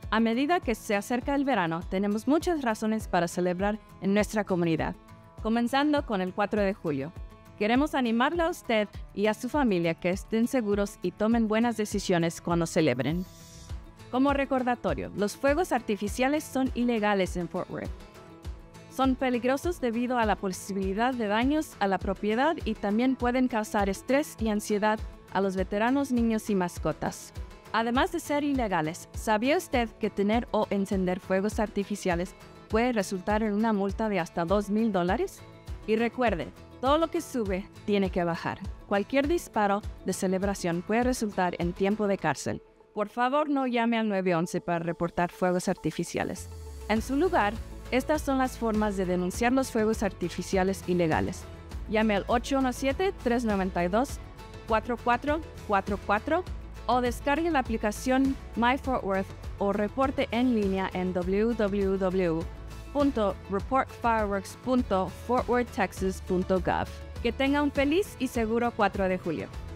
A medida que se acerca el verano, tenemos muchas razones para celebrar en nuestra comunidad, comenzando con el 4 de julio. Queremos animarle a usted y a su familia que estén seguros y tomen buenas decisiones cuando celebren. Como recordatorio, los fuegos artificiales son ilegales en Fort Worth. Son peligrosos debido a la posibilidad de daños a la propiedad y también pueden causar estrés y ansiedad a los veteranos, niños y mascotas. Además de ser ilegales, ¿sabía usted que tener o encender fuegos artificiales puede resultar en una multa de hasta $2,000? Y recuerde, todo lo que sube tiene que bajar. Cualquier disparo de celebración puede resultar en tiempo de cárcel. Por favor, no llame al 911 para reportar fuegos artificiales. En su lugar, estas son las formas de denunciar los fuegos artificiales ilegales. Llame al 817-392-4444 o descargue la aplicación MyFortWorth o reporte en línea en www.reportfireworks.fortworthtexas.gov. Que tenga un feliz y seguro 4 de julio.